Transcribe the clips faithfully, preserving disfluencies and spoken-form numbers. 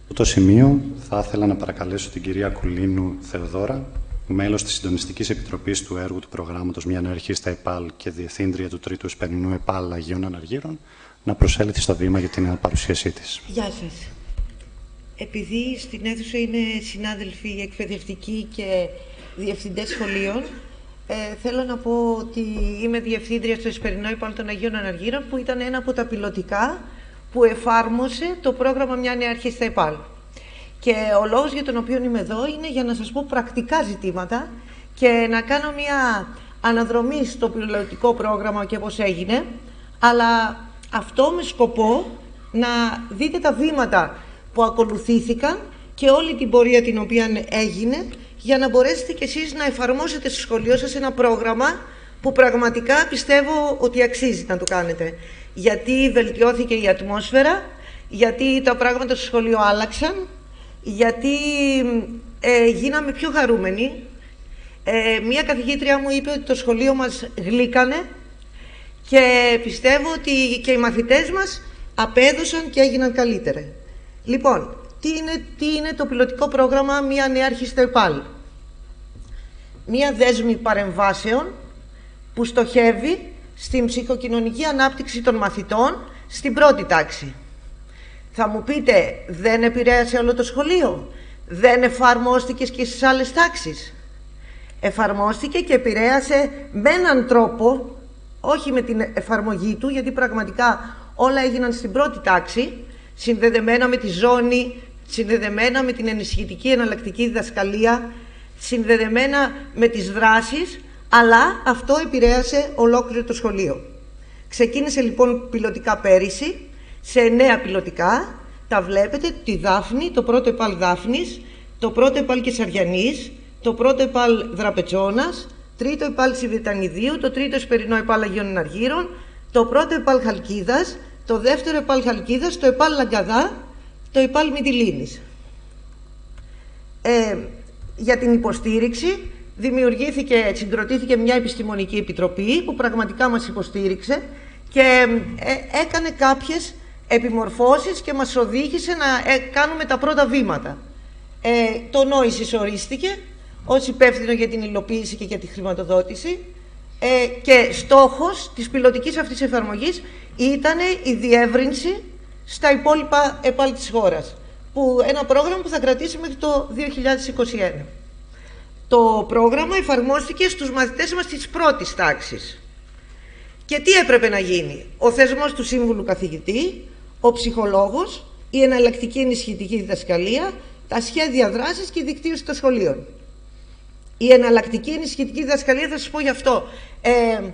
Στο σημείο θα ήθελα να παρακαλέσω την κυρία Κουλίνου Θεοδώρα, μέλος της Συντονιστικής Επιτροπής του έργου του προγράμματος Μια Νέα Αρχή στα ΕΠΑΛ και Διευθύντρια του Τρίτου Εσπερινού ΕΠΑΛ Αγίων Αναργύρων, να προσέλθει στο βήμα για την παρουσίασή της. Γεια σας. Επειδή στην αίθουσα είναι συνάδελφοι εκπαιδευτικοί και διευθυντές σχολείων, ε, θέλω να πω ότι είμαι διευθύντρια στο Εσπερινό ΕΠΑΛ των Αγίων Αναργύρων, που ήταν ένα από τα πιλωτικά που εφάρμοσε το πρόγραμμα Μια Νέα Αρχή στα ΕΠΑΛ. Και ο λόγος για τον οποίο είμαι εδώ είναι για να σας πω πρακτικά ζητήματα και να κάνω μια αναδρομή στο πιλωτικό πρόγραμμα και πώς έγινε, αλλά αυτό με σκοπό να δείτε τα βήματα που ακολουθήθηκαν και όλη την πορεία την οποία έγινε, για να μπορέσετε κι εσείς να εφαρμόσετε στο σχολείο σας ένα πρόγραμμα που πραγματικά πιστεύω ότι αξίζει να το κάνετε. Γιατί βελτιώθηκε η ατμόσφαιρα, γιατί τα πράγματα στο σχολείο άλλαξαν, γιατί ε, γίναμε πιο χαρούμενοι. Ε, μία καθηγήτρια μου είπε ότι το σχολείο μας γλύκανε και πιστεύω ότι και οι μαθητές μας απέδωσαν και έγιναν καλύτερα. Λοιπόν, τι είναι, τι είναι το πιλωτικό πρόγραμμα Μια Νέα Αρχή στο ΕΠΑΛ? Μία δέσμη παρεμβάσεων που στοχεύει στην ψυχοκοινωνική ανάπτυξη των μαθητών στην πρώτη τάξη. Θα μου πείτε, δεν επηρέασε όλο το σχολείο? Δεν εφαρμόστηκε και στις άλλες τάξεις? Εφαρμόστηκε και επηρέασε με έναν τρόπο, όχι με την εφαρμογή του, γιατί πραγματικά όλα έγιναν στην πρώτη τάξη, συνδεδεμένα με τη ζώνη, συνδεδεμένα με την ενισχυτική εναλλακτική διδασκαλία, συνδεδεμένα με τις δράσεις, αλλά αυτό επηρέασε ολόκληρο το σχολείο. Ξεκίνησε λοιπόν πιλωτικά πέρυσι, σε εννέα πιλωτικά, τα βλέπετε, τη Δάφνη, το πρώτο ΕΠΑΛ Δάφνης, το πρώτο ΕΠΑΛ Κεσαριανής, το πρώτο ΕΠΑΛ Δραπετσόνας, τρίτο ΕΠΑΛ Σιβητανιδίου, το τρίτο Εσπερινό ΕΠΑΛ Αγίων Αναργύρων, το πρώτο ΕΠΑΛ Χαλκίδας, το δεύτερο ΕΠΑΛ Χαλκίδας, το ΕΠΑΛ Λαγκαδά, το ΕΠΑΛ Μυτιλήνης. Ε, για την υποστήριξη δημιουργήθηκε, συγκροτήθηκε μια επιστημονική επιτροπή που πραγματικά μας υποστήριξε και ε, έκανε κάποιες επιμορφώσεις και μας οδήγησε να ε, κάνουμε τα πρώτα βήματα. Ε, το Νόησης ορίστηκε ως υπεύθυνο για την υλοποίηση και για τη χρηματοδότηση ε, και στόχος της πιλωτικής αυτής εφαρμογής ήταν η διεύρυνση στα υπόλοιπα ΕΠΑΛ της χώρας, που, ένα πρόγραμμα που θα κρατήσει μέχρι το δύο χιλιάδες είκοσι ένα. Το πρόγραμμα εφαρμόστηκε στους μαθητές μας της πρώτης τάξης. Και τι έπρεπε να γίνει? Ο θεσμός του σύμβουλου καθηγητή, ο ψυχολόγος, η εναλλακτική ενισχυτική διδασκαλία, τα σχέδια δράσης και η δικτύωση των σχολείων. Η εναλλακτική ενισχυτική διδασκαλία, θα σας πω γι' αυτό. Ε,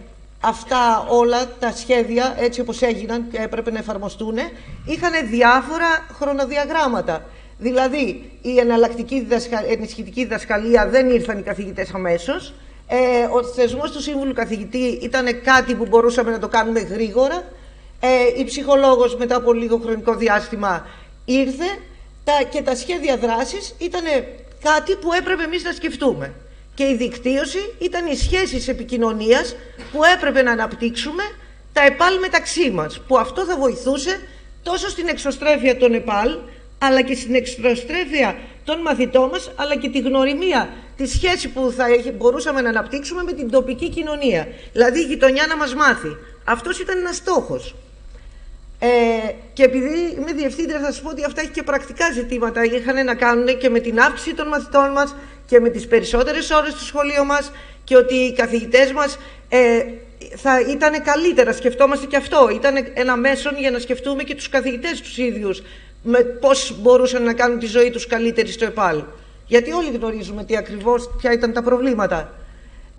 αυτά όλα τα σχέδια, έτσι όπως έγιναν και έπρεπε να εφαρμοστούν, είχαν διάφορα χρονοδιαγράμματα. Δηλαδή, η εναλλακτική διδασκα... ενισχυτική διδασκαλία δεν ήρθαν οι καθηγητές αμέσως. Ε, ο θεσμός του σύμβουλου καθηγητή ήταν κάτι που μπορούσαμε να το κάνουμε γρήγορα. Ε, η ψυχολόγος μετά από λίγο χρονικό διάστημα ήρθε τα, και τα σχέδια δράσης ήταν κάτι που έπρεπε εμείς να σκεφτούμε. Και η δικτύωση ήταν οι σχέσεις επικοινωνίας που έπρεπε να αναπτύξουμε τα ΕΠΑΛ μεταξύ μας, που αυτό θα βοηθούσε τόσο στην εξωστρέφεια των ΕΠΑΛ, αλλά και στην εξωστρέφεια των μαθητών μας, αλλά και τη γνωριμία, τη σχέση που θα μπορούσαμε να αναπτύξουμε με την τοπική κοινωνία. Δηλαδή η γειτονιά να μας μάθει. Αυτός ήταν ένας στόχος. Ε, και επειδή είμαι διευθύντρια, θα σας πω ότι αυτά έχει και πρακτικά ζητήματα. Είχαν να κάνουν και με την αύξηση των μαθητών μας και με τις περισσότερες ώρες στο σχολείο μας, και ότι οι καθηγητές μας ε, θα ήταν καλύτερα. Σκεφτόμαστε και αυτό. Ήταν ένα μέσον για να σκεφτούμε και τους καθηγητές τους ίδιους, με πώς μπορούσαν να κάνουν τη ζωή τους καλύτερη στο ΕΠΑΛ. Γιατί όλοι γνωρίζουμε τι ακριβώς, ποια ήταν τα προβλήματα. Ε,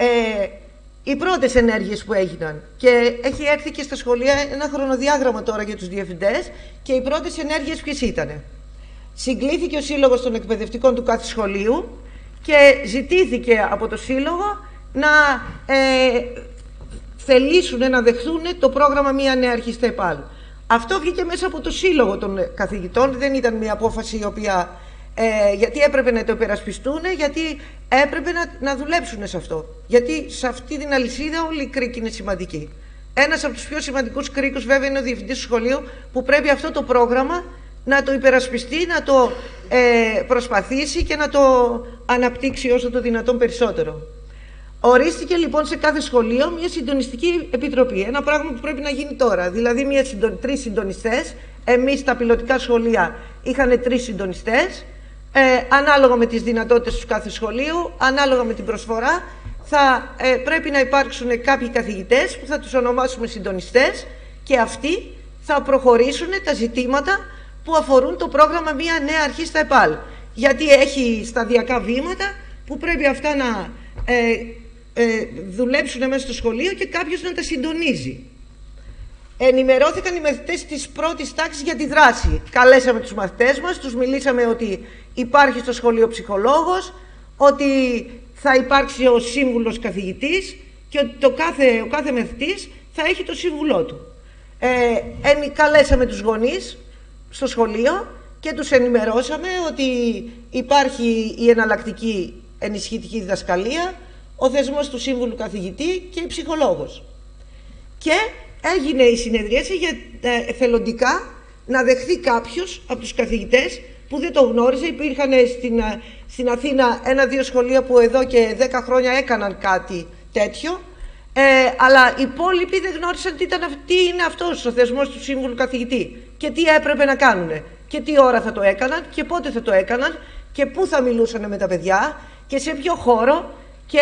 οι πρώτες ενέργειες που έγιναν, και έχει έρθει και στα σχολεία ένα χρονοδιάγραμμα τώρα για τους διευθυντές, και οι πρώτες ενέργειες ποιες ήτανε? Συγκλήθηκε ο Σύλλογος των Εκπαιδευτικών του κάθε σχολείου και ζητήθηκε από το Σύλλογο να ε, θελήσουν να δεχθούν το πρόγραμμα Μια Νέα Αρχή στα ΕΠΑΛ. Αυτό βγήκε μέσα από το Σύλλογο των Καθηγητών, δεν ήταν μια απόφαση η οποία, ε, γιατί έπρεπε να το υπερασπιστούν, γιατί έπρεπε να, να δουλέψουν σε αυτό. Γιατί σε αυτή την αλυσίδα όλοι οι κρίκοι είναι σημαντικοί. Ένας από τους πιο σημαντικούς κρίκους βέβαια είναι ο διευθυντής του σχολείου, που πρέπει αυτό το πρόγραμμα να το υπερασπιστεί, να το ε, προσπαθήσει και να το αναπτύξει όσο το δυνατόν περισσότερο. Ορίστηκε λοιπόν σε κάθε σχολείο μια συντονιστική επιτροπή. Ένα πράγμα που πρέπει να γίνει τώρα. Δηλαδή, μια συντο... τρεις συντονιστές. Εμείς τα πιλωτικά σχολεία είχαν τρεις συντονιστές. Ε, ανάλογα με τις δυνατότητες του κάθε σχολείου, ανάλογα με την προσφορά, θα ε, πρέπει να υπάρξουν κάποιοι καθηγητές που θα τους ονομάσουμε συντονιστές και αυτοί θα προχωρήσουν τα ζητήματα που αφορούν το πρόγραμμα Μια Νέα Αρχή στα ΕΠΑΛ. Γιατί έχει σταδιακά βήματα που πρέπει αυτά να ε, ε, δουλέψουν μέσα στο σχολείο και κάποιος να τα συντονίζει. Ενημερώθηκαν οι μαθητές της πρώτης τάξης για τη δράση. Καλέσαμε τους μαθητές μας, τους μιλήσαμε ότι υπάρχει στο σχολείο ψυχολόγος, ότι θα υπάρξει ο σύμβουλος καθηγητής και ότι το κάθε, ο κάθε μαθητής θα έχει το σύμβουλό του. Ε, εν, καλέσαμε τους γονείς στο σχολείο και τους ενημερώσαμε ότι υπάρχει η εναλλακτική ενισχυτική διδασκαλία, ο θεσμός του σύμβουλου καθηγητή και η ψυχολόγος. Και έγινε η συνεδρίαση για ε, θελοντικά να δεχθεί κάποιος από τους καθηγητές που δεν το γνώριζε. Υπήρχαν στην, στην Αθήνα ένα-δύο σχολεία που εδώ και δέκα χρόνια έκαναν κάτι τέτοιο, ε, αλλά οι υπόλοιποι δεν γνώρισαν τι, ήταν, τι είναι αυτός ο θεσμός του σύμβουλου καθηγητή και τι έπρεπε να κάνουν και τι ώρα θα το έκαναν και πότε θα το έκαναν και πού θα μιλούσαν με τα παιδιά και σε ποιο χώρο και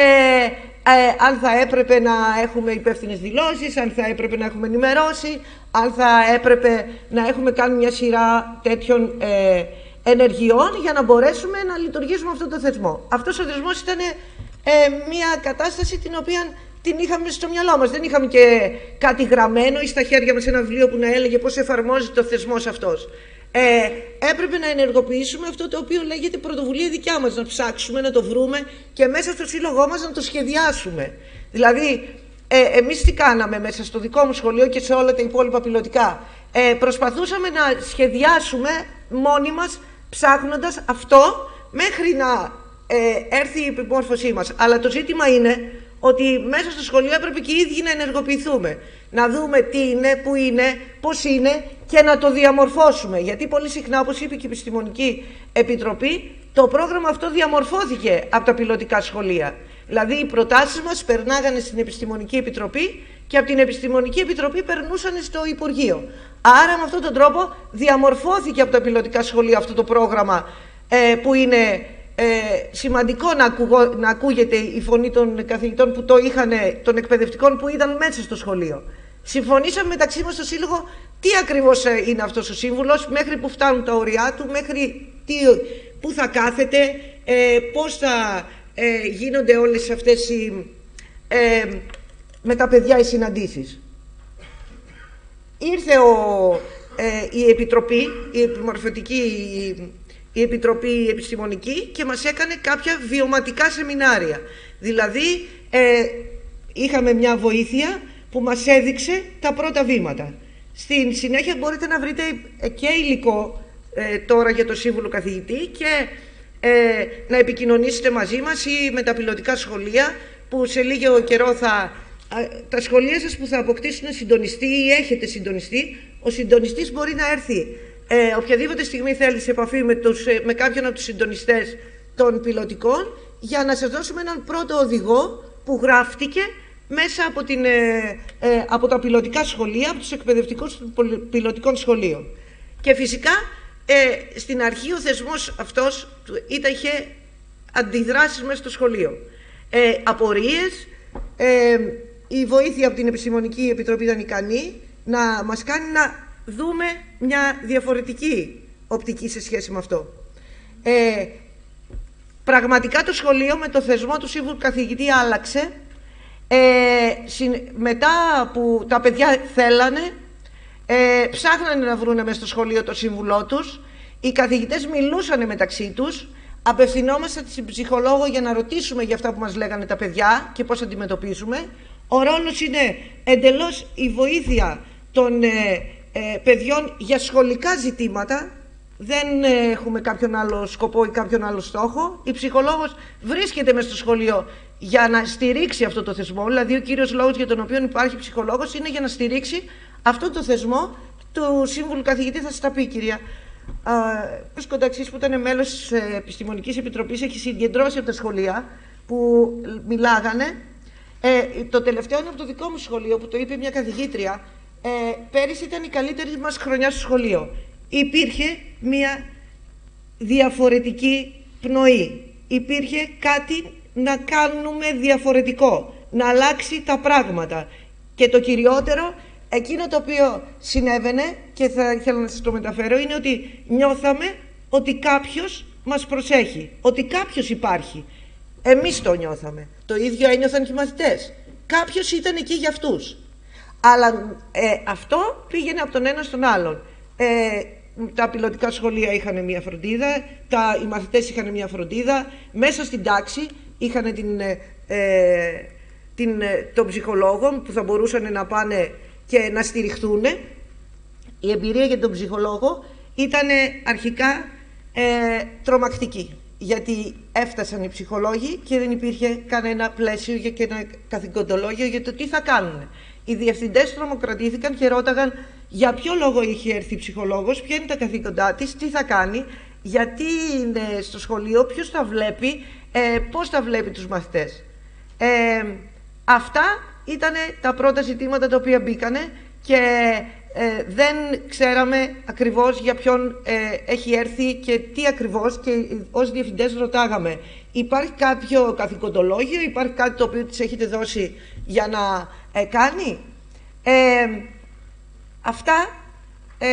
ε, αν θα έπρεπε να έχουμε υπεύθυνες δηλώσεις, αν θα έπρεπε να έχουμε ενημερώσει, αν θα έπρεπε να έχουμε κάνει μια σειρά τέτοιων ε, ενεργειών για να μπορέσουμε να λειτουργήσουμε αυτό το θεσμό. Αυτός ο θεσμός ήταν ε, μια κατάσταση την οποία την είχαμε στο μυαλό μας. Δεν είχαμε και κάτι γραμμένο ή στα χέρια μας ένα βιβλίο που να έλεγε πώς εφαρμόζεται ο θεσμός αυτός. Ε, έπρεπε να ενεργοποιήσουμε αυτό το οποίο λέγεται πρωτοβουλία δικιά μας, να ψάξουμε, να το βρούμε και μέσα στο σύλλογό μας να το σχεδιάσουμε. Δηλαδή, ε, εμείς τι κάναμε μέσα στο δικό μου σχολείο και σε όλα τα υπόλοιπα πιλωτικά. Ε, προσπαθούσαμε να σχεδιάσουμε μόνοι μας, ψάχνοντας αυτό μέχρι να ε, έρθει η επιμόρφωσή μας. Αλλά το ζήτημα είναι ότι μέσα στο σχολείο έπρεπε και οι ίδιοι να ενεργοποιηθούμε. Να δούμε τι είναι, πού είναι, πώς είναι και να το διαμορφώσουμε. Γιατί πολύ συχνά, όπως είπε και η Επιστημονική Επιτροπή, το πρόγραμμα αυτό διαμορφώθηκε από τα πιλωτικά σχολεία. Δηλαδή οι προτάσεις μας περνάγανε στην Επιστημονική Επιτροπή και από την Επιστημονική Επιτροπή περνούσαν στο Υπουργείο. Άρα με αυτόν τον τρόπο διαμορφώθηκε από τα πιλωτικά σχολεία αυτό το πρόγραμμα ε, που είναι ε, σημαντικό να, ακουγω, να ακούγεται η φωνή των καθηγητών που το είχαν, των εκπαιδευτικών που ήταν μέσα στο σχολείο. Συμφωνήσαμε μεταξύ μας στο Σύλλογο τι ακριβώς είναι αυτός ο σύμβουλος, μέχρι που φτάνουν τα ωριά του, μέχρι τι, πού θα κάθεται, ε, πώς θα ε, γίνονται όλες αυτές οι, ε, με τα παιδιά οι συναντήσεις. Ήρθε ο, ε, η Επιτροπή, η Επιμορφωτική, η Επιτροπή Επιστημονική και μας έκανε κάποια βιωματικά σεμινάρια. Δηλαδή ε, είχαμε μια βοήθεια που μας έδειξε τα πρώτα βήματα. Στην συνέχεια μπορείτε να βρείτε και υλικό ε, τώρα για το σύμβουλο καθηγητή και ε, να επικοινωνήσετε μαζί μας ή με τα πιλωτικά σχολεία που σε λίγο καιρό θα... Τα σχολεία σας που θα αποκτήσουν συντονιστή ή έχετε συντονιστή, ο συντονιστής μπορεί να έρθει ε, οποιαδήποτε στιγμή θέλει σε επαφή με, τους, με κάποιον από τους συντονιστές των πιλωτικών για να σας δώσουμε έναν πρώτο οδηγό που γράφτηκε μέσα από, την, ε, ε, από τα πιλωτικά σχολεία, από τους εκπαιδευτικούς πιλωτικών σχολείων. Και φυσικά ε, στην αρχή ο θεσμός αυτός ήταν, είχε αντιδράσεις μέσα στο σχολείο. Ε, απορίες, ε, η βοήθεια από την Επιστημονική Επιτροπή ήταν ικανή να μας κάνει να δούμε μια διαφορετική οπτική σε σχέση με αυτό. Ε, πραγματικά το σχολείο με το θεσμό του σύμβουλου καθηγητή άλλαξε. Ε, συ, μετά που τα παιδιά θέλανε, ε, ψάχνανε να βρουν μέσα στο σχολείο το σύμβουλό τους, οι καθηγητές μιλούσαν μεταξύ τους, απευθυνόμασταν στην ψυχολόγο για να ρωτήσουμε για αυτά που μας λέγανε τα παιδιά και πώς αντιμετωπίζουμε. Ο ρόλος είναι εντελώς η βοήθεια των ε, ε, παιδιών για σχολικά ζητήματα. Δεν ε, έχουμε κάποιον άλλο σκοπό ή κάποιον άλλο στόχο. Η ψυχολόγος βρίσκεται μέσα στο σχολείο για να στηρίξει αυτό το θεσμό. Δηλαδή ο κύριος λόγος για τον οποίο υπάρχει ψυχολόγος είναι για να στηρίξει αυτό το θεσμό του σύμβουλου καθηγητή. Θα σας τα πει η κυρία ο Κονταξής, που ήταν μέλος της Επιστημονικής Επιτροπής, έχει συγκεντρώσει από τα σχολεία που μιλάγανε. Ε, το τελευταίο είναι από το δικό μου σχολείο, που το είπε μια καθηγήτρια. Ε, πέρυσι ήταν η καλύτερη μας χρονιά στο σχολείο. Υπήρχε μια διαφορετική πνοή. Υπήρχε κάτι να κάνουμε διαφορετικό, να αλλάξει τα πράγματα. Και το κυριότερο, εκείνο το οποίο συνέβαινε, και θα ήθελα να σας το μεταφέρω, είναι ότι νιώθαμε ότι κάποιος μας προσέχει, ότι κάποιος υπάρχει. Εμείς το νιώθαμε. Το ίδιο ένιωθαν και οι μαθητές. Κάποιος ήταν εκεί για αυτούς. Αλλά ε, αυτό πήγαινε από τον ένα στον άλλον. Ε, τα πιλωτικά σχολεία είχαν μια φροντίδα, τα, οι μαθητές είχαν μια φροντίδα, μέσα στην τάξη είχαν την, ε, την, τον ψυχολόγο που θα μπορούσαν να πάνε και να στηριχθούν. Η εμπειρία για τον ψυχολόγο ήταν αρχικά ε, τρομακτική, γιατί έφτασαν οι ψυχολόγοι και δεν υπήρχε κανένα πλαίσιο και ένα καθηκοντολόγιο για το τι θα κάνουν. Οι διευθυντές τρομοκρατήθηκαν και ρώταγαν για ποιο λόγο είχε έρθει η ψυχολόγος, ποια είναι τα καθήκοντά της, τι θα κάνει, γιατί είναι στο σχολείο, ποιος τα βλέπει, ε, πώς τα βλέπει τους μαθητές. Ε, αυτά ήταν τα πρώτα ζητήματα τα οποία μπήκανε και ε, δεν ξέραμε ακριβώς για ποιον ε, έχει έρθει και τι ακριβώς, και ως διευθυντές ρωτάγαμε, υπάρχει κάποιο καθηκοντολόγιο, υπάρχει κάτι το οποίο της έχετε δώσει για να ε, κάνει. Ε, αυτά ε,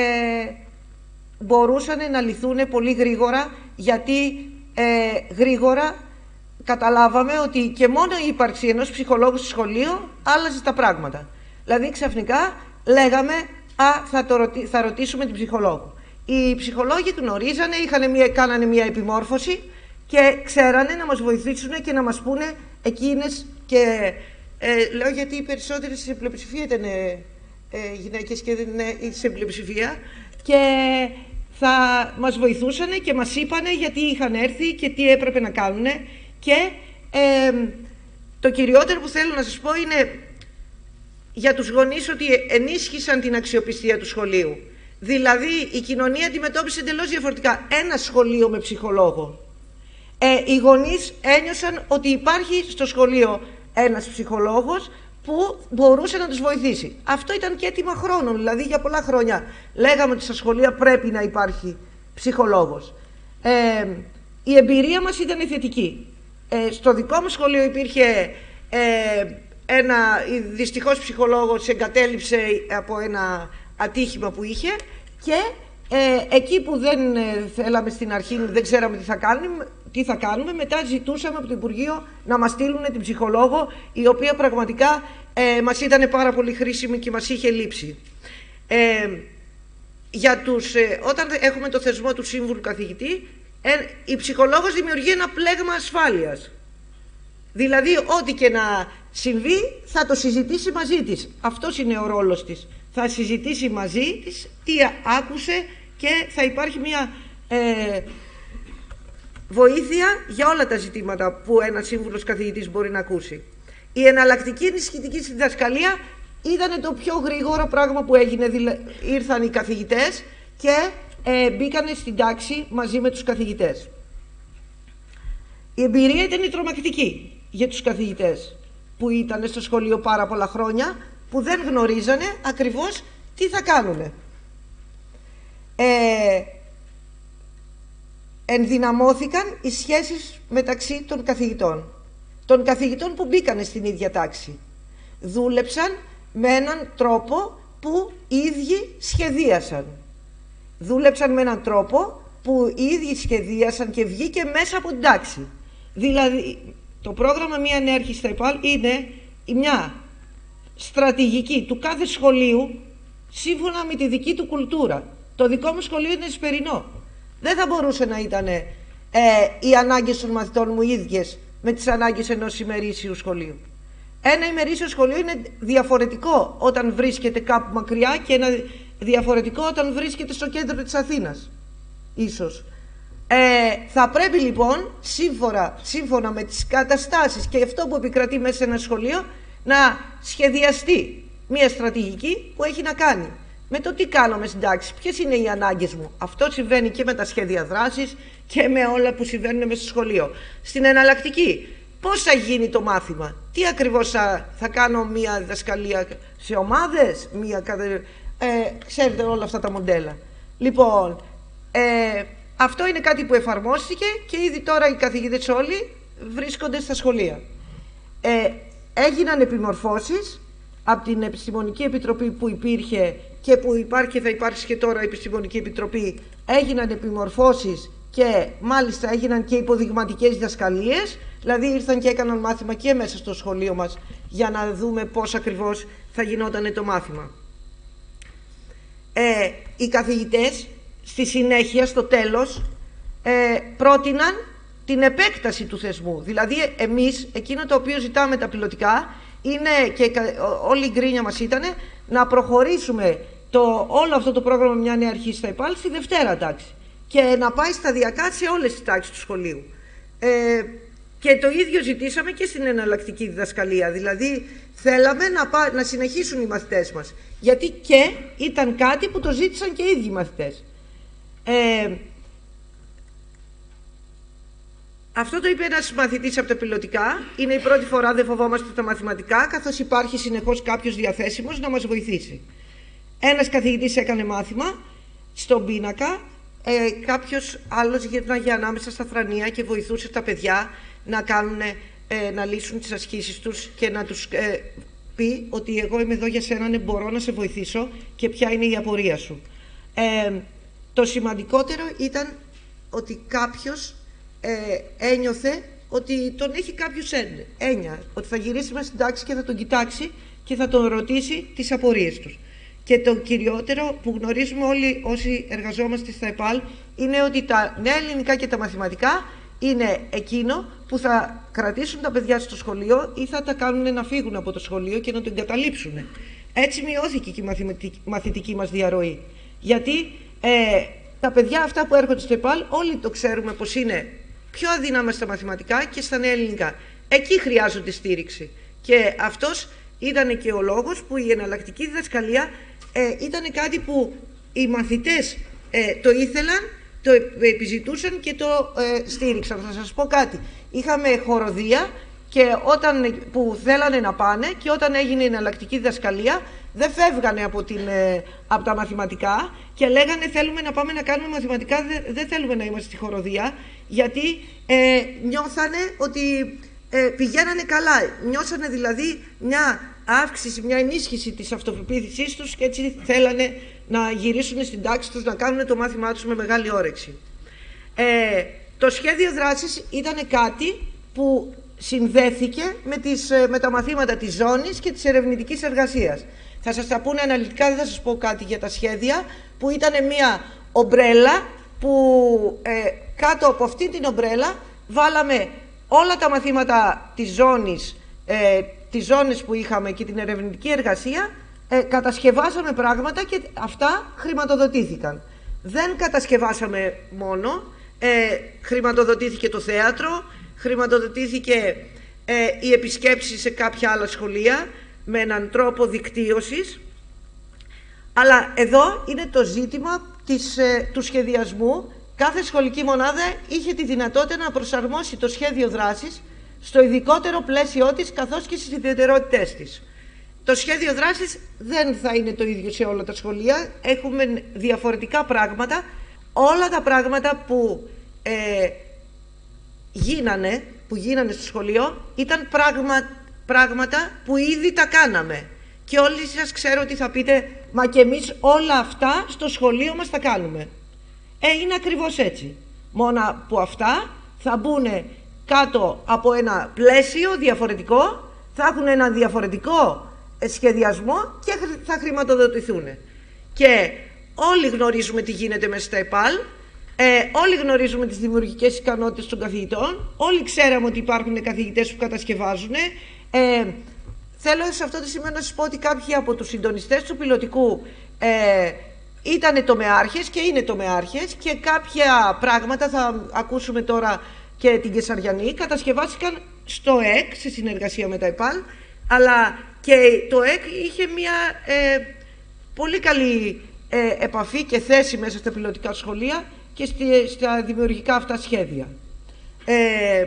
μπορούσαν να λυθούν πολύ γρήγορα, γιατί ε, γρήγορα καταλάβαμε ότι και μόνο η ύπαρξη ενός ψυχολόγου στο σχολείο άλλαζε τα πράγματα. Δηλαδή ξαφνικά λέγαμε, α, θα, το ρωτη... θα ρωτήσουμε την ψυχολόγο. Οι ψυχολόγοι γνωρίζανε, είχαν μια... κάνανε μια επιμόρφωση και ξέρανε να μας βοηθήσουν και να μας πούνε εκείνες, και ε, λέω γιατί οι περισσότερες σε πλειοψηφία ήταν ε, ε, γυναίκες και δεν είναι σε πλειοψηφία, και θα μας βοηθούσαν και μας είπανε γιατί είχαν έρθει και τι έπρεπε να κάνουν. Και ε, το κυριότερο που θέλω να σας πω είναι για τους γονείς, ότι ενίσχυσαν την αξιοπιστία του σχολείου. Δηλαδή η κοινωνία αντιμετώπισε εντελώς διαφορετικά ένα σχολείο με ψυχολόγο. Ε, οι γονείς ένιωσαν ότι υπάρχει στο σχολείο ένας ψυχολόγος που μπορούσε να τους βοηθήσει. Αυτό ήταν και αίτημα χρόνων, δηλαδή για πολλά χρόνια λέγαμε ότι στα σχολεία πρέπει να υπάρχει ψυχολόγος. Ε, η εμπειρία μας ήταν θετική. Ε, στο δικό μου σχολείο υπήρχε ε, ένα, δυστυχώς ψυχολόγος εγκατέλειψε από ένα ατύχημα που είχε, και ε, εκεί που δεν ε, θέλαμε στην αρχή, δεν ξέραμε τι θα κάνουμε, τι θα κάνουμε, μετά ζητούσαμε από το Υπουργείο να μας στείλουν την ψυχολόγο, η οποία πραγματικά ε, μας ήταν πάρα πολύ χρήσιμη και μας είχε λείψει. Ε, για τους, ε, όταν έχουμε το θεσμό του σύμβουλου καθηγητή, ε, η ψυχολόγος δημιουργεί ένα πλέγμα ασφάλειας. Δηλαδή ό,τι και να συμβεί θα το συζητήσει μαζί της. Αυτός είναι ο ρόλος της. Θα συζητήσει μαζί της τι άκουσε και θα υπάρχει μια ε, βοήθεια για όλα τα ζητήματα που ένας σύμβουλος καθηγητής μπορεί να ακούσει. Η εναλλακτική ενισχυτική διδασκαλία ήταν το πιο γρήγορο πράγμα που έγινε. Ήρθαν οι καθηγητές και ε, μπήκανε στην τάξη μαζί με τους καθηγητές. Η εμπειρία ήταν η τρομακτική για τους καθηγητές που ήταν στο σχολείο πάρα πολλά χρόνια, που δεν γνωρίζανε ακριβώς τι θα κάνουνε. Ε, ενδυναμώθηκαν οι σχέσεις μεταξύ των καθηγητών. Των καθηγητών που μπήκανε στην ίδια τάξη. Δούλεψαν με έναν τρόπο που οι ίδιοι σχεδίασαν. Δούλεψαν με έναν τρόπο που οι ίδιοι σχεδίασαν και βγήκε μέσα από την τάξη. Δηλαδή, το πρόγραμμα Μια Νέα Αρχή στα ΕΠΑΛ είναι μια στρατηγική του κάθε σχολείου σύμφωνα με τη δική του κουλτούρα. Το δικό μου σχολείο είναι εσπερινό. Δεν θα μπορούσε να ήταν ε, οι ανάγκες των μαθητών μου ίδιες με τις ανάγκες ενός ημερήσιου σχολείου. Ένα ημερήσιο σχολείο είναι διαφορετικό όταν βρίσκεται κάπου μακριά και ένα διαφορετικό όταν βρίσκεται στο κέντρο της Αθήνας, ίσως. Ε, θα πρέπει λοιπόν, σύμφωνα, σύμφωνα με τις καταστάσεις και αυτό που επικρατεί μέσα σε ένα σχολείο, να σχεδιαστεί μια στρατηγική που έχει να κάνει με το τι κάνουμε στην τάξη, ποιες είναι οι ανάγκες μου. Αυτό συμβαίνει και με τα σχέδια δράσης και με όλα που συμβαίνουν μέσα στο σχολείο. Στην εναλλακτική, πώς θα γίνει το μάθημα, τι ακριβώς θα, θα κάνω μια διδασκαλία σε ομάδες, μια, ε, ξέρετε όλα αυτά τα μοντέλα. Λοιπόν, ε, αυτό είναι κάτι που εφαρμόστηκε και ήδη τώρα οι καθηγητές όλοι βρίσκονται στα σχολεία. Ε, έγιναν επιμορφώσεις από την Επιστημονική Επιτροπή που υπήρχε και που υπάρχει και θα υπάρξει και τώρα η Επιστημονική Επιτροπή. Έγιναν επιμορφώσεις και μάλιστα έγιναν και υποδειγματικές διδασκαλίες, δηλαδή ήρθαν και έκαναν μάθημα και μέσα στο σχολείο μας για να δούμε πώς ακριβώς θα γινόταν το μάθημα. Ε, οι καθηγητές στη συνέχεια, στο τέλος, ε, πρότειναν την επέκταση του θεσμού. Δηλαδή εμείς, εκείνο το οποίο ζητάμε τα πιλωτικά, είναι και όλη η γκρίνια μας ήταν να προχωρήσουμε το, όλο αυτό το πρόγραμμα Μια Νέα Αρχή στα ΕΠΑΛ στη Δευτέρα τάξη και να πάει σταδιακά σε όλες τις τάξεις του σχολείου. Ε, και το ίδιο ζητήσαμε και στην εναλλακτική διδασκαλία. Δηλαδή θέλαμε να, πά, να συνεχίσουν οι μαθητές μας. Γιατί και ήταν κάτι που το ζήτησαν και οι ίδιοι μαθητές. Ε, Αυτό το είπε ένας μαθητής από τα πιλωτικά. Είναι η πρώτη φορά, δεν φοβόμαστε τα μαθηματικά, καθώς υπάρχει συνεχώς κάποιος διαθέσιμος να μας βοηθήσει. Ένας καθηγητής έκανε μάθημα στον πίνακα, ε, κάποιος άλλος γύρναγε ανάμεσα στα θρανία και βοηθούσε τα παιδιά να, κάνουν, ε, να λύσουν τις ασκήσεις τους και να τους ε, πει ότι εγώ είμαι εδώ για σένα, ναι, μπορώ να σε βοηθήσω και ποια είναι η απορία σου. Ε, το σημαντικότερο ήταν ότι κάποιος Ε, ένιωθε ότι τον έχει κάποιος έννοια, ότι θα γυρίσει μέσα στην τάξη και θα τον κοιτάξει και θα τον ρωτήσει τις απορίες τους. Και το κυριότερο που γνωρίζουμε όλοι όσοι εργαζόμαστε στα ΕΠΑΛ είναι ότι τα νέα ελληνικά και τα μαθηματικά είναι εκείνο που θα κρατήσουν τα παιδιά στο σχολείο ή θα τα κάνουν να φύγουν από το σχολείο και να το εγκαταλείψουν. Έτσι μειώθηκε και η μαθητική, μαθητική μας διαρροή. Γιατί ε, τα παιδιά αυτά που έρχονται στο ΕΠΑΛ όλοι το ξέρουμε πως είναι πιο αδύναμα στα μαθηματικά και στα νέα ελληνικά. Εκεί χρειάζονται στήριξη. Και αυτός ήταν και ο λόγος που η εναλλακτική διδασκαλία ε, ήταν κάτι που οι μαθητές ε, το ήθελαν, το επιζητούσαν και το ε, στήριξαν. Θα σας πω κάτι. Είχαμε χοροδία και όταν, που θέλανε να πάνε και όταν έγινε η εναλλακτική διδασκαλία δεν φεύγανε από, την, ε, από τα μαθηματικά και λέγανε θέλουμε να πάμε να κάνουμε μαθηματικά, δεν, δεν θέλουμε να είμαστε στη χοροδία, γιατί ε, νιώθανε ότι ε, πηγαίνανε καλά. Νιώσανε δηλαδή μια αύξηση, μια ενίσχυση της αυτοπεποίθησής τους και έτσι θέλανε να γυρίσουν στην τάξη τους, να κάνουν το μάθημά τους με μεγάλη όρεξη. Ε, το σχέδιο δράσης ήταν κάτι που συνδέθηκε με, τις, με τα μαθήματα της ζώνης και της ερευνητικής εργασίας. Θα σας τα πούνε αναλυτικά, δεν θα σας πω κάτι για τα σχέδια, που ήταν μια ομπρέλα που ε, κάτω από αυτή την ομπρέλα βάλαμε όλα τα μαθήματα της ζώνης, ε, τις ζώνες που είχαμε και την ερευνητική εργασία, ε, κατασκευάσαμε πράγματα και αυτά χρηματοδοτήθηκαν. Δεν κατασκευάσαμε μόνο, ε, χρηματοδοτήθηκε το θέατρο, χρηματοδοτήθηκε ε, η επισκέψη σε κάποια άλλα σχολεία με έναν τρόπο δικτύωσης, αλλά εδώ είναι το ζήτημα της, ε, του σχεδιασμού. Κάθε σχολική μονάδα είχε τη δυνατότητα να προσαρμόσει το σχέδιο δράσης στο ειδικότερο πλαίσιό της καθώς και στις ιδιαιτερότητές της. Το σχέδιο δράσης δεν θα είναι το ίδιο σε όλα τα σχολεία, έχουμε διαφορετικά πράγματα. Όλα τα πράγματα που ε, γίνανε, που γίνανε στο σχολείο ήταν πράγμα, πράγματα που ήδη τα κάναμε. Και όλοι σας ξέρω ότι θα πείτε, μα και εμείς όλα αυτά στο σχολείο μας τα κάνουμε. Ε, είναι ακριβώς έτσι. Μόνο που αυτά θα μπουν κάτω από ένα πλαίσιο διαφορετικό, θα έχουν ένα διαφορετικό σχεδιασμό και θα χρηματοδοτηθούν. Και όλοι γνωρίζουμε τι γίνεται μέσα στα ΕΠΑΛ, ε, όλοι γνωρίζουμε τις δημιουργικές ικανότητες των καθηγητών, όλοι ξέραμε ότι υπάρχουν καθηγητές που κατασκευάζουν. Ε, θέλω σε αυτό το σημείο να σας πω ότι κάποιοι από τους συντονιστές του πιλωτικού ε, ήταν τομεάρχες και είναι τομεάρχες και κάποια πράγματα, θα ακούσουμε τώρα και την Κεσαριανή, κατασκευάστηκαν στο ΕΚ σε συνεργασία με τα ΕΠΑΛ, αλλά και το ΕΚ είχε μια ε, πολύ καλή ε, επαφή και θέση μέσα στα πιλωτικά σχολεία και στη, στα δημιουργικά αυτά σχέδια. Ε,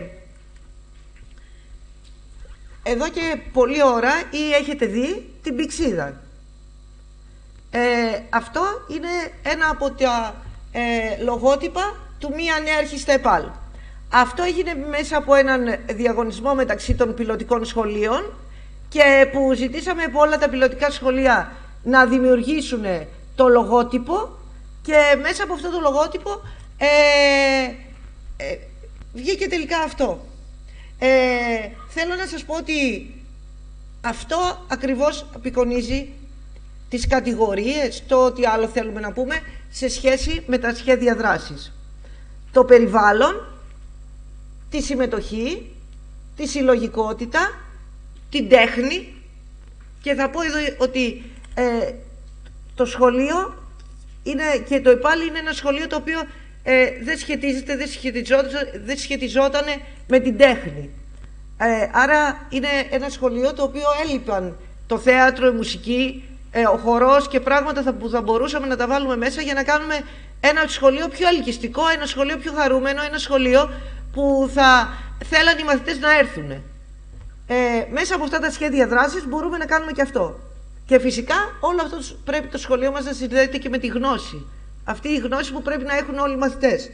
εδώ και πολλή ώρα ή έχετε δει την πηξίδα. Ε, αυτό είναι ένα από τα ε, λογότυπα του Μία Νέα Αρχή στα ΕΠΑΛ. Αυτό έγινε μέσα από έναν διαγωνισμό μεταξύ των πιλωτικών σχολείων και που ζητήσαμε από όλα τα πιλωτικά σχολεία να δημιουργήσουν το λογότυπο και μέσα από αυτό το λογότυπο ε, ε, βγήκε τελικά αυτό. Ε, θέλω να σας πω ότι αυτό ακριβώς απεικονίζει τις κατηγορίες, το ότι άλλο θέλουμε να πούμε, σε σχέση με τα σχέδια δράσης. Το περιβάλλον, τη συμμετοχή, τη συλλογικότητα, την τέχνη και θα πω εδώ ότι ε, το σχολείο είναι, και το ΕΠΑΛ είναι ένα σχολείο το οποίο ε, δεν σχετίζεται, δεν σχετιζόταν, δεν σχετιζόταν με την τέχνη. Ε, άρα είναι ένα σχολείο το οποίο έλειπαν το θέατρο, η μουσική, ε, ο χορός και πράγματα θα, που θα μπορούσαμε να τα βάλουμε μέσα για να κάνουμε ένα σχολείο πιο ελκυστικό, ένα σχολείο πιο χαρούμενο, ένα σχολείο που θα θέλαν οι μαθητές να έρθουν. Ε, μέσα από αυτά τα σχέδια δράσης μπορούμε να κάνουμε και αυτό. Και φυσικά όλο αυτό πρέπει το σχολείο μας να συνδέεται και με τη γνώση. Αυτή η γνώση που πρέπει να έχουν όλοι οι μαθητές.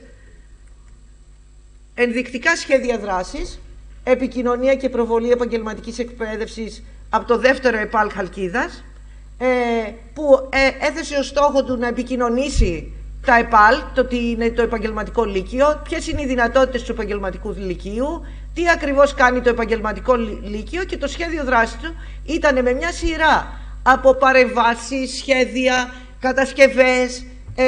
Ενδεικτικά σχέδια δράσης, επικοινωνία και προβολή επαγγελματικής εκπαίδευσης από το δεύτερο ΕΠΑΛ Χαλκίδας, ε, που ε, έθεσε ως στόχο του να επικοινωνήσει τα ΕΠΑΛ, το τι είναι το επαγγελματικό λύκειο, ποιες είναι οι δυνατότητες του επαγγελματικού λυκείου, τι ακριβώς κάνει το επαγγελματικό λύκειο, και το σχέδιο δράσης του ήταν με μια σειρά από παρεμβάσεις, σχέδια, κατασκευές, ε,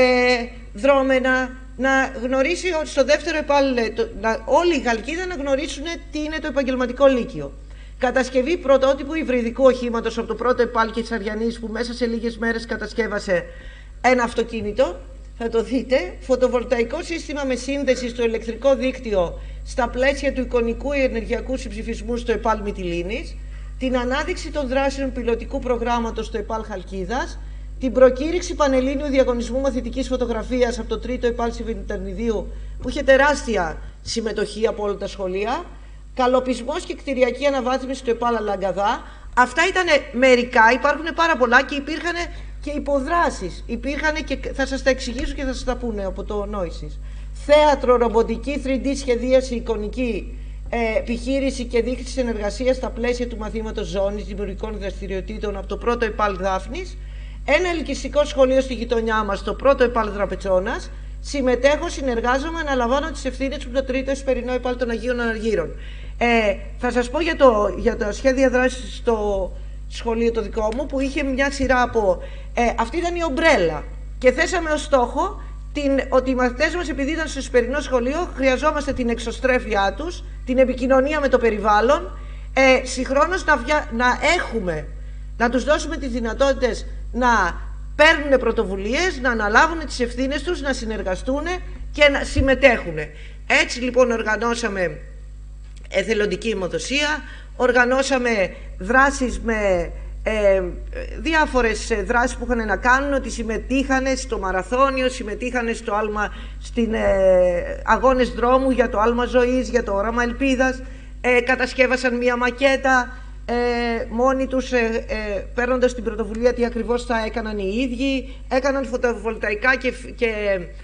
δρόμενα, να γνωρίσει στο δεύτερο ΕΠΑΛ, να, όλοι οι Χαλκίδα να γνωρίσουν τι είναι το επαγγελματικό λύκειο. Κατασκευή πρωτότυπου υβριδικού οχήματος από το πρώτο ΕΠΑΛ και της Αριανής, που μέσα σε λίγες μέρες κατασκεύασε ένα αυτοκίνητο. Θα το δείτε, φωτοβολταϊκό σύστημα με σύνδεση στο ηλεκτρικό δίκτυο στα πλαίσια του εικονικού ενεργειακού συμψηφισμού στο ΕΠΑΛ Μυτιλήνης, την ανάδειξη των δράσεων πιλωτικού προγράμματος στο ΕΠΑΛ Χαλκίδας, την προκήρυξη πανελλήνιου διαγωνισμού μαθητικής φωτογραφίας από το τρίτο ΕΠΑΛ Σιβητερνιδίου, που είχε τεράστια συμμετοχή από όλα τα σχολεία, καλοπισμός και κτηριακή αναβάθμιση στο ΕΠΑΛ Αλαγκαδά. Αυτά ήταν μερικά, υπάρχουν πάρα πολλά και υπήρχαν και υποδράσεις. Υπήρχαν και θα σας τα εξηγήσω και θα σας τα πούνε από το Νόησης. Θέατρο, ρομποτική, θρι ντι σχεδίαση, εικονική, ε, επιχείρηση και δείξη συνεργασία στα πλαίσια του μαθήματος ζώνης δημιουργικών δραστηριοτήτων από το πρώτο ΕΠΑΛ Δάφνης, ένα ελκυστικό σχολείο στη γειτονιά μας, το πρώτο ΕΠΑΛ Δραπετσόνας. Συμμετέχω, συνεργάζομαι, αναλαμβάνω τις ευθύνες μου το τρίτο Εσπερινό ΕΠΑΛ των Αγίων Αναργύρων. Ε, θα σας πω για, το, για τα σχέδια δράσης στο σχολείο το δικό μου, που είχε μια σειρά από... Ε, αυτή ήταν η ομπρέλα και θέσαμε ως στόχο την, ότι οι μαθητές μας, επειδή ήταν στο Εσπερινό σχολείο, χρειαζόμαστε την εξωστρέφειά τους, την επικοινωνία με το περιβάλλον, ε, συγχρόνως να, βια, να έχουμε, να τους δώσουμε τις δυνατότητες να παίρνουν πρωτοβουλίες, να αναλάβουν τις ευθύνες τους, να συνεργαστούν και να συμμετέχουν. Έτσι λοιπόν οργανώσαμε εθελοντική αιμοδοσία, οργανώσαμε δράσεις με ε, διάφορες δράσεις που είχαν να κάνουν, ότι συμμετείχαν στο μαραθώνιο, συμμετείχαν στο άλμα, στην ε, αγώνες δρόμου για το άλμα ζωής, για το όραμα ελπίδας, ε, κατασκεύασαν μία μακέτα ε, μόνοι τους, ε, ε, παίρνοντας την πρωτοβουλία τι ακριβώς θα έκαναν οι ίδιοι, έκαναν φωτοβολταϊκά και, και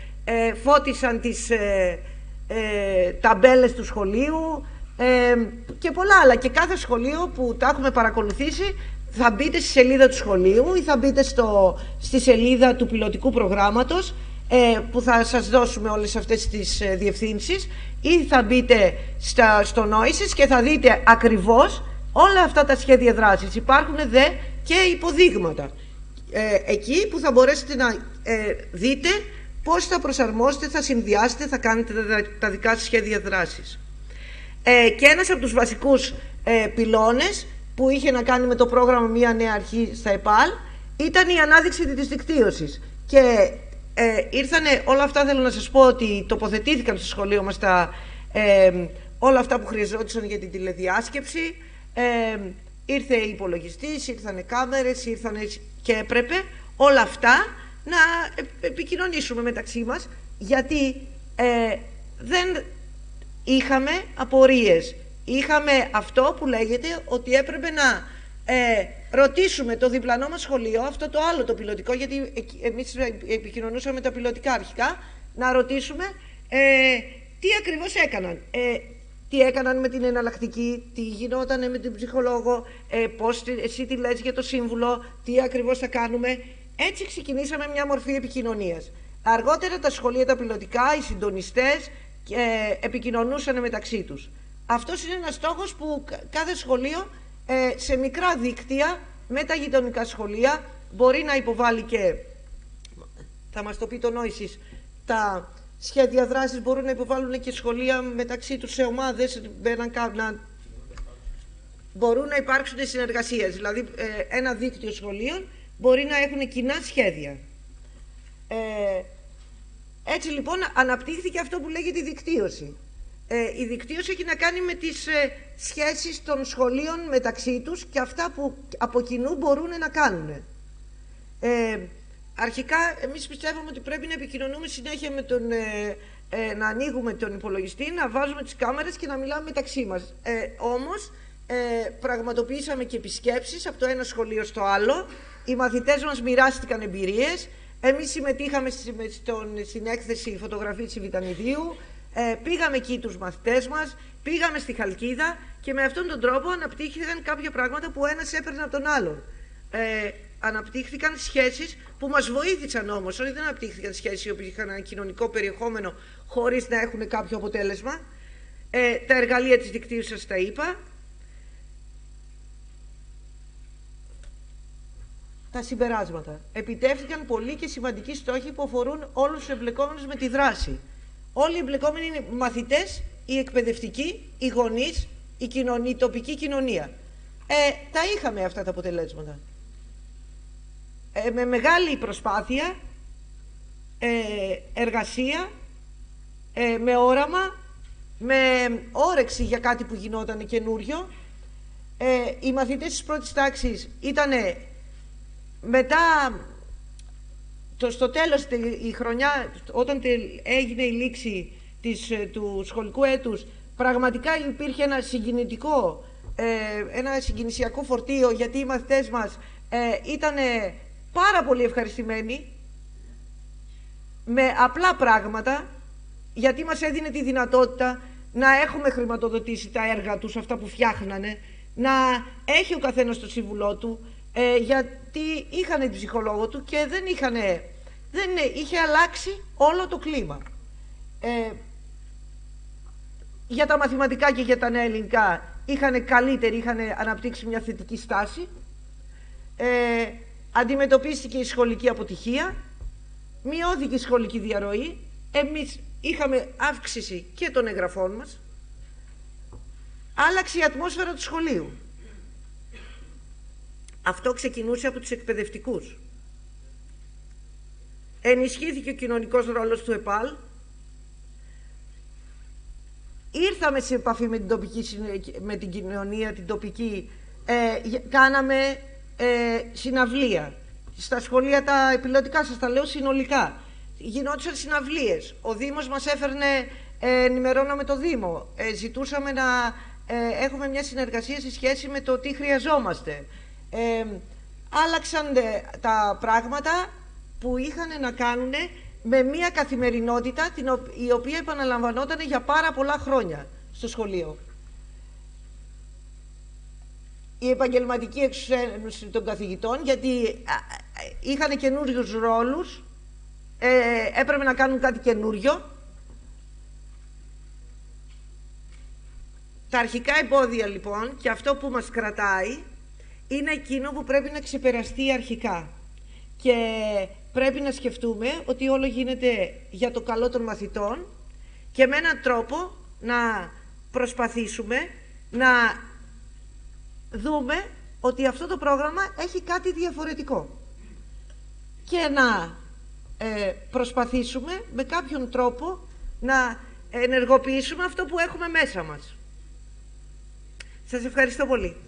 ε, φώτισαν τις ε, ε, ταμπέλες του σχολείου, Ε, και πολλά άλλα. Και κάθε σχολείο που τα έχουμε παρακολουθήσει, θα μπείτε στη σελίδα του σχολείου ή θα μπείτε στο, στη σελίδα του πιλωτικού προγράμματος, ε, που θα σας δώσουμε όλες αυτές τις ε, διευθύνσεις, ή θα μπείτε στα, στο Νόησης και θα δείτε ακριβώς όλα αυτά τα σχέδια δράσης. Υπάρχουν δε και υποδείγματα ε, εκεί που θα μπορέσετε να ε, δείτε πώς θα προσαρμόσετε, θα συνδυάσετε, θα κάνετε τα, τα δικά σας σχέδια δράσης. Ε, και ένας από τους βασικούς ε, πυλώνες που είχε να κάνει με το πρόγραμμα Μία Νέα Αρχή στα ΕΠΑΛ ήταν η ανάδειξη της δικτύωσης. Και ε, ήρθανε όλα αυτά, θέλω να σας πω ότι τοποθετήθηκαν στο σχολείο μας τα, ε, όλα αυτά που χρειαζόντουσαν για την τηλεδιάσκεψη. Ε, ήρθε υπολογιστής, ήρθανε κάμερες, ήρθανε και έπρεπε όλα αυτά να επικοινωνήσουμε μεταξύ μας, γιατί ε, δεν είχαμε απορίες. Είχαμε αυτό που λέγεται ότι έπρεπε να ε, ρωτήσουμε το διπλανό μας σχολείο, αυτό το άλλο το πιλωτικό, γιατί εμείς επικοινωνούσαμε με τα πιλωτικά αρχικά, να ρωτήσουμε ε, τι ακριβώς έκαναν. Ε, τι έκαναν με την εναλλακτική, τι γινόταν με τον ψυχολόγο, ε, πώς εσύ τι λες για το σύμβουλο, τι ακριβώς θα κάνουμε. Έτσι ξεκινήσαμε μια μορφή επικοινωνίας. Αργότερα τα σχολεία τα πιλωτικά, οι συντονιστές ε, επικοινωνούσαν μεταξύ τους. Αυτός είναι ένας στόχος που κάθε σχολείο ε, σε μικρά δίκτυα με τα γειτονικά σχολεία μπορεί να υποβάλει, και θα μας το πει το Νόησης, τα σχέδια δράσης μπορούν να υποβάλουν και σχολεία μεταξύ τους σε ομάδες, να μπορούν να υπάρξουν συνεργασίες, δηλαδή ε, ένα δίκτυο σχολείων μπορεί να έχουν κοινά σχέδια. Ε, έτσι λοιπόν αναπτύχθηκε αυτό που λέγεται η δικτύωση. Ε, η δικτύωση έχει να κάνει με τις ε, σχέσεις των σχολείων μεταξύ τους και αυτά που από κοινού μπορούν να κάνουν. Ε, αρχικά εμείς πιστεύουμε ότι πρέπει να επικοινωνούμε συνέχεια με τον, ε, ε, να ανοίγουμε τον υπολογιστή, να βάζουμε τις κάμερες και να μιλάμε μεταξύ μας. Ε, όμως ε, πραγματοποιήσαμε και επισκέψεις από το ένα σχολείο στο άλλο, οι μαθητές μας μοιράστηκαν εμπειρίες, εμείς συμμετείχαμε στον, στην έκθεση φωτογραφίας Βιτανιδίου, ε, πήγαμε εκεί τους μαθητές μας, πήγαμε στη Χαλκίδα και με αυτόν τον τρόπο αναπτύχθηκαν κάποια πράγματα που ένας έπαιρνε από τον άλλον. Ε, αναπτύχθηκαν σχέσεις που μας βοήθησαν όμως, όχι δεν αναπτύχθηκαν σχέσεις οι οποίες είχαν ένα κοινωνικό περιεχόμενο χωρίς να έχουν κάποιο αποτέλεσμα. Ε, τα εργαλεία της δικτύωσης σας τα είπα. Τα συμπεράσματα. Επιτεύχθηκαν πολλοί και σημαντικοί στόχοι που αφορούν όλους τους εμπλεκόμενους με τη δράση. Όλοι οι εμπλεκόμενοι είναι μαθητές, οι εκπαιδευτικοί, οι γονείς, η, κοινωνία, η τοπική κοινωνία. Ε, τα είχαμε αυτά τα αποτελέσματα. Ε, με μεγάλη προσπάθεια, ε, εργασία, ε, με όραμα, με όρεξη για κάτι που γινόταν καινούριο. Ε, οι μαθητές της πρώτης τάξης ήταν μετά, το, στο τέλος η χρονιά, όταν έγινε η λήξη της, του σχολικού έτους, πραγματικά υπήρχε ένα συγκινητικό, ε, ένα συγκινησιακό φορτίο, γιατί οι μαθητές μας ε, ήταν πάρα πολύ ευχαριστημένοι με απλά πράγματα, γιατί μας έδινε τη δυνατότητα να έχουμε χρηματοδοτήσει τα έργα τους, αυτά που φτιάχνανε, να έχει ο καθένας το σύμβουλό του, ε, γιατί είχαν την ψυχολόγο του και δεν είχαν, δεν είχε αλλάξει όλο το κλίμα. Ε, για τα μαθηματικά και για τα νέα ελληνικά είχαν καλύτερη, είχαν αναπτύξει μια θετική στάση. Ε, αντιμετωπίστηκε η σχολική αποτυχία, μειώθηκε η σχολική διαρροή, εμείς είχαμε αύξηση και των εγγραφών μας, άλλαξε η ατμόσφαιρα του σχολείου. Αυτό ξεκινούσε από τους εκπαιδευτικούς. Ενισχύθηκε ο κοινωνικός ρόλος του ΕΠΑΛ. Ήρθαμε σε επαφή με την, τοπική, με την κοινωνία, την τοπική. Ε, κάναμε ε, συναυλία. Στα σχολεία τα επιλοτικά, σας τα λέω συνολικά. Γινόντουσαν συναυλίες. Ο Δήμος μας έφερνε, ε, ενημερώναμε το Δήμο. Ε, ζητούσαμε να ε, έχουμε μια συνεργασία σε σχέση με το τι χρειαζόμαστε. Ε, άλλαξαν ε, τα πράγματα που είχαν να κάνουν με μια καθημερινότητα την, η οποία επαναλαμβανόταν για πάρα πολλά χρόνια στο σχολείο. Η επαγγελματική εξουσένωση των καθηγητών, γιατί είχαν καινούριους ρόλους, ε, έπρεπε να κάνουν κάτι καινούριο. Τα αρχικά εμπόδια λοιπόν, και αυτό που μας κρατάει, είναι εκείνο που πρέπει να ξεπεραστεί αρχικά. Και πρέπει να σκεφτούμε ότι όλο γίνεται για το καλό των μαθητών και με έναν τρόπο να προσπαθήσουμε να δούμε ότι αυτό το πρόγραμμα έχει κάτι διαφορετικό και να ε, προσπαθήσουμε με κάποιον τρόπο να ενεργοποιήσουμε αυτό που έχουμε μέσα μας. Σας ευχαριστώ πολύ.